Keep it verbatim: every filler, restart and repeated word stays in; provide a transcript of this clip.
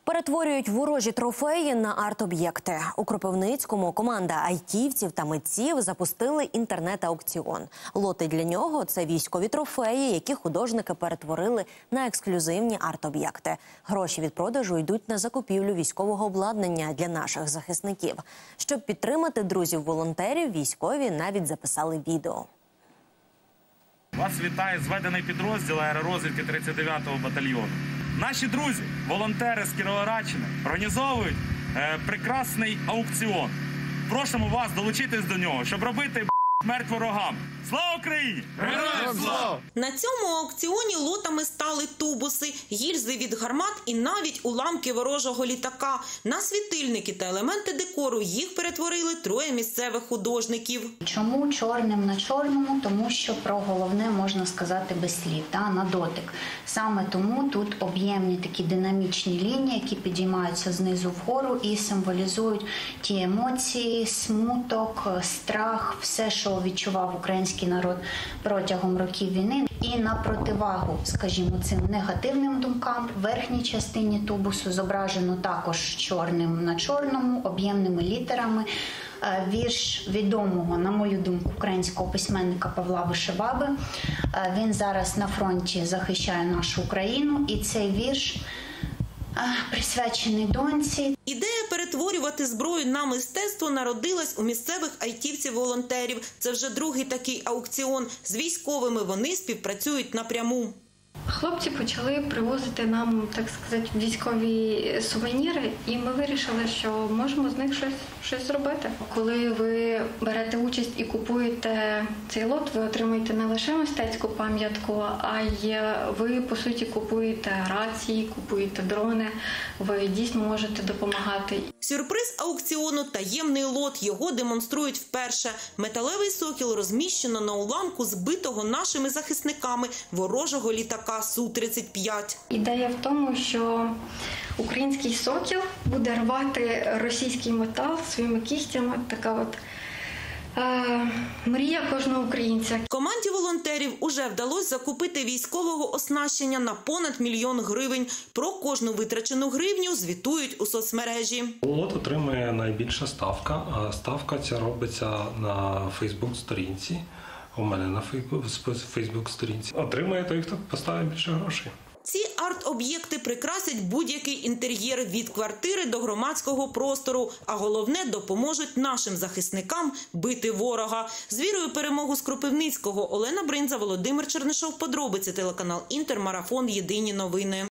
Перетворюють ворожі трофеї на арт-об'єкти. У Кропивницькому команда айтівців та митців запустили інтернет-аукціон. Лоти для нього – це військові трофеї, які художники перетворили на ексклюзивні арт-об'єкти. Гроші від продажу йдуть на закупівлю військового обладнання для наших захисників. Щоб підтримати друзів-волонтерів, військові навіть записали відео. Вас вітає зведений підрозділ аеророзвідки тридцять дев'ятого батальйону. Наші друзі, волонтери з Кіровоградщини, організовують е, прекрасний аукціон. Просимо вас долучитись до нього, щоб робити смерть ворогам. Слава Україні! Героям слава! На цьому аукціоні лотами стали тубуси, гільзи від гармат і навіть уламки ворожого літака. На світильники та елементи декору їх перетворили троє місцевих художників. Чому чорним на чорному? Тому що про головне можна сказати без слів, та, на дотик. Саме тому тут об'ємні такі динамічні лінії, які підіймаються знизу вгору і символізують ті емоції, смуток, страх, все, що відчував український народ протягом років війни. І на противагу, скажімо, цим негативним думкам, в верхній частині тубусу зображено також чорним на чорному, об'ємними літерами вірш відомого, на мою думку, українського письменника Павла Вишиваби. Він зараз на фронті захищає нашу Україну, і цей вірш присвячений доньці. Ідея перетворювати зброю на мистецтво народилась у місцевих айтівців-волонтерів. Це вже другий такий аукціон. З військовими вони співпрацюють напряму. Хлопці почали привозити нам, так сказати, військові сувеніри, і ми вирішили, що можемо з них щось, щось зробити. Коли ви берете участь і купуєте цей лот, ви отримуєте не лише мистецьку пам'ятку, а й ви, по суті, купуєте рації, купуєте дрони, ви дійсно можете допомагати. Сюрприз аукціону – таємний лот. Його демонструють вперше. Металевий сокіл розміщено на уламку збитого нашими захисниками ворожого літака Су тридцять п'ять. Ідея в тому, що український сокіл буде рвати російський метал своїми кігтями. Така от е, мрія кожного українця. Команді волонтерів уже вдалося закупити військового оснащення на понад мільйон гривень. Про кожну витрачену гривню звітують у соцмережі. Лот отримує найбільша ставка. Ставка ця робиться на Фейсбук-сторінці. У мене на Фейсбук-сторінці. Отримає той, хто поставить більше грошей. Ці арт-об'єкти прикрасять будь-який інтер'єр від квартири до громадського простору, а головне – допоможуть нашим захисникам бити ворога. З вірою в перемогу з Кропивницького. Олена Бринза, Володимир Чернишов. Подробиці телеканал Інтер, Марафон. Єдині новини.